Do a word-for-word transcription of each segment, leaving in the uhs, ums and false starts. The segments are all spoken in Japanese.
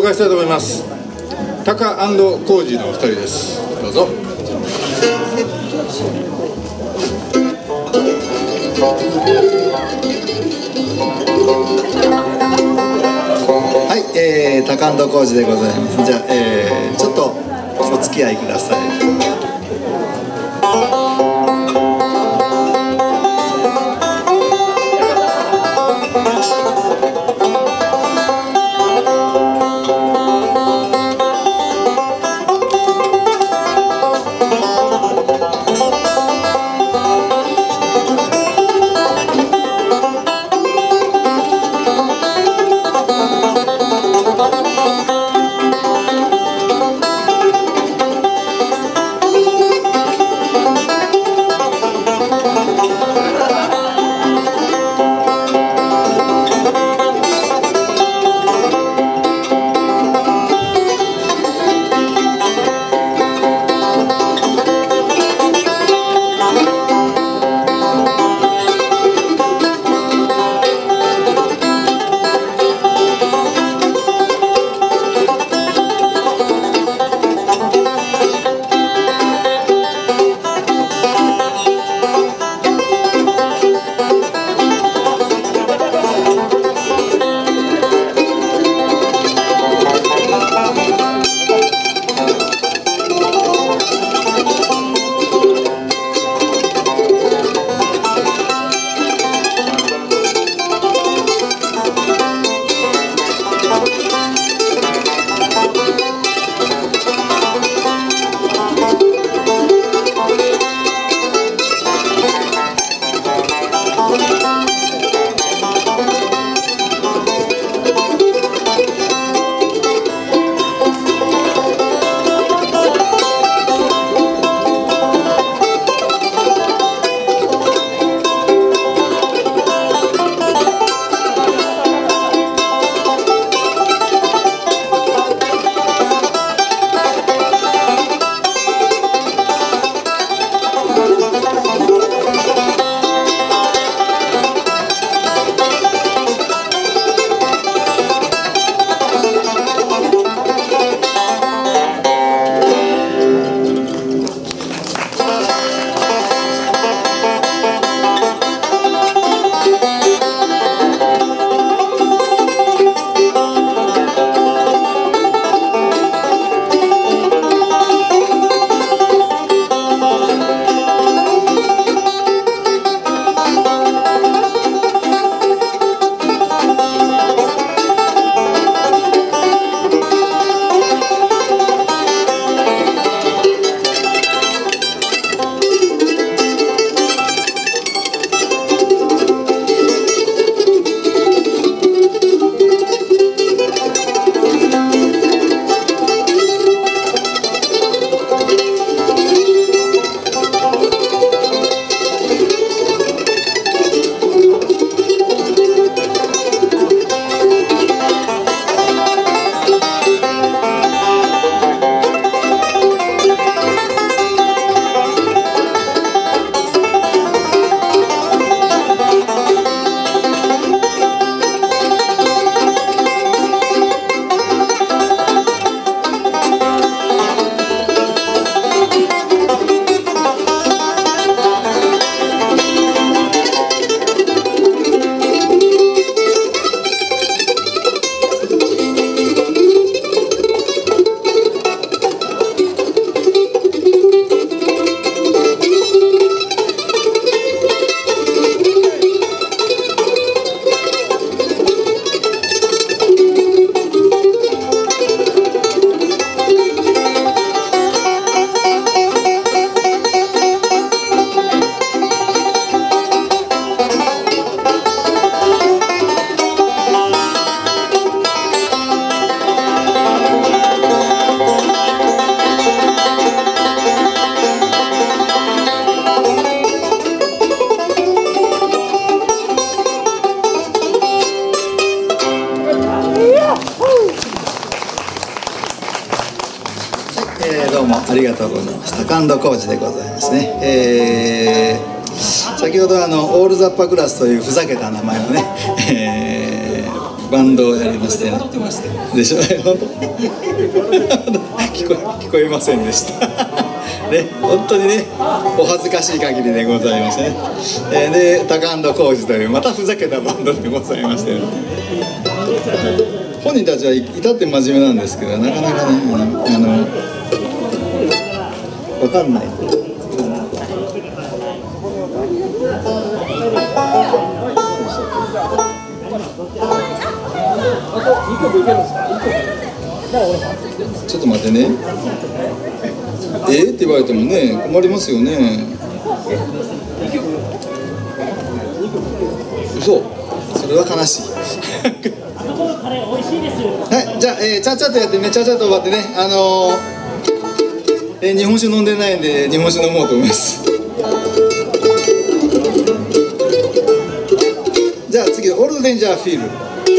介したいと思います。タカ&コージのお二人です。どうぞ。 はい、えー、タカ&コージでございます。じゃあ、えー、ちょっとお付き合いください。どうもありがとうございました。タカ&コージでございますね。えー、先ほどあのオールザッパクラスというふざけた名前をね、えーバンドをやりましてね。でしょ。本当聞こえ聞こえませんでした。ね、本当にね、お恥ずかしい限りでございましてね。えー、で、タカアンドコージというまたふざけたバンドでございまして、ね、本人たちは至って真面目なんですけど、なかなかね、あの分かんない。ちょっと待ってね。えー、って言われてもね、困りますよね。嘘、それは悲しい。はい、じゃあ、えー、ちゃっちゃとやってね、ちゃっちゃと終わってね、あのーえー、日本酒飲んでないんで、日本酒飲もうと思います。じゃあ次、オールドデンジャーフィール。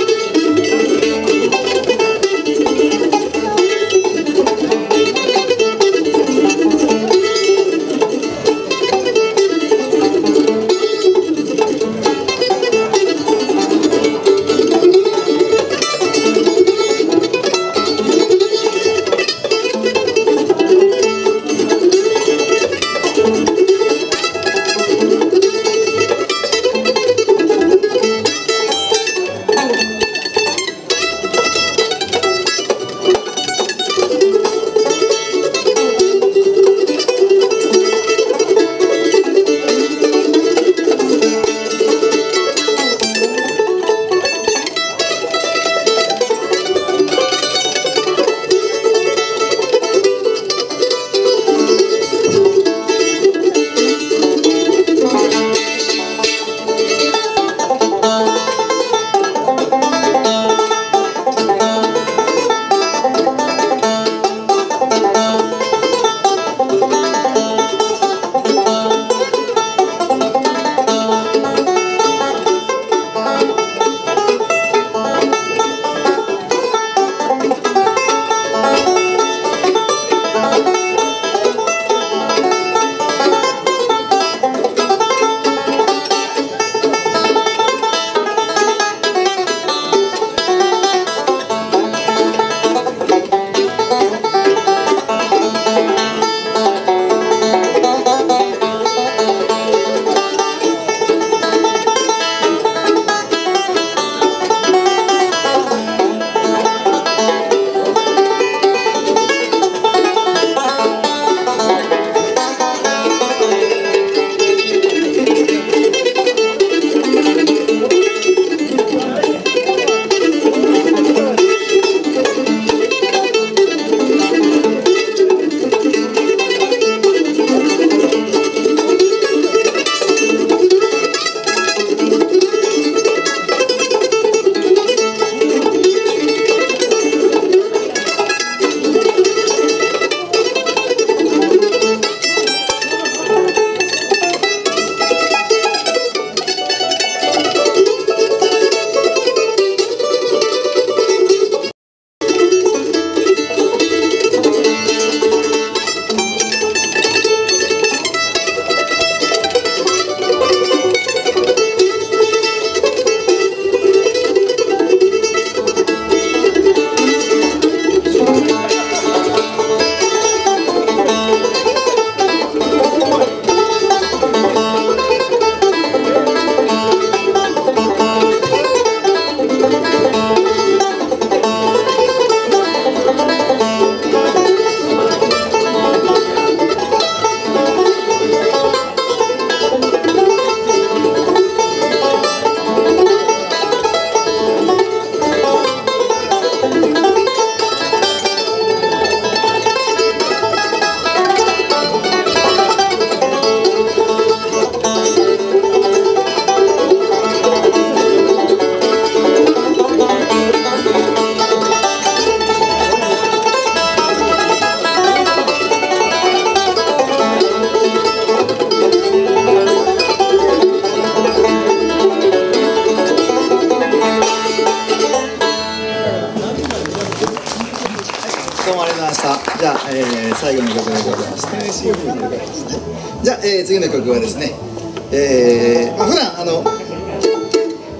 じゃあ、えー、最後の曲でございます。テネシー風の曲ですね。じゃあ、えー、次の曲はですね、えーまあ、普段あの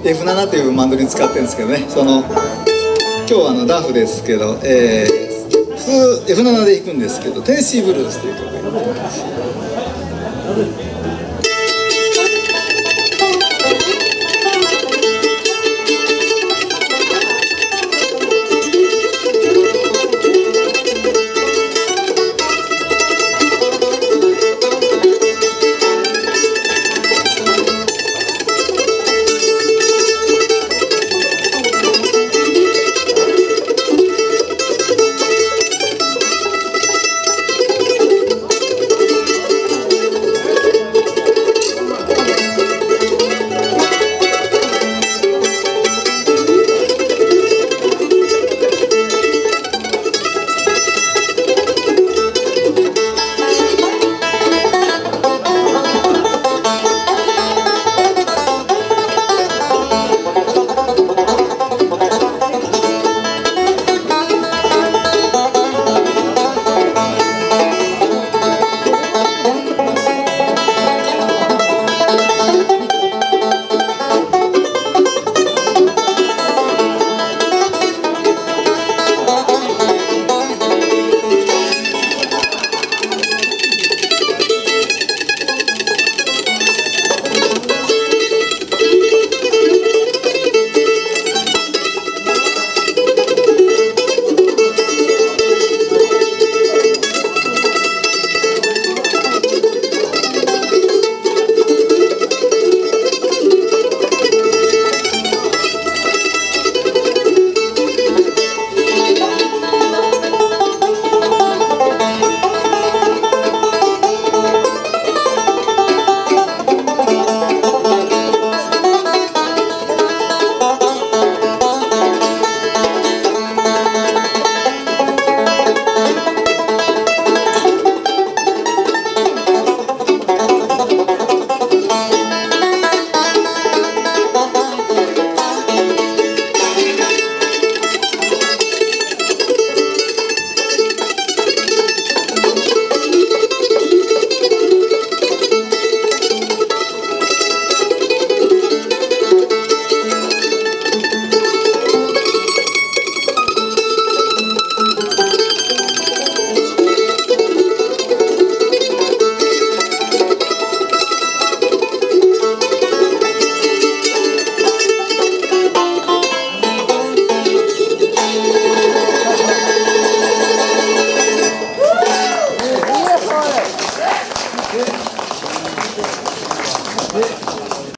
エフなな というマンドリン使ってるんですけどね、その今日はあのダフですけど、えー、普通 エフなな で弾くんですけど、テネシーブルースという曲があります。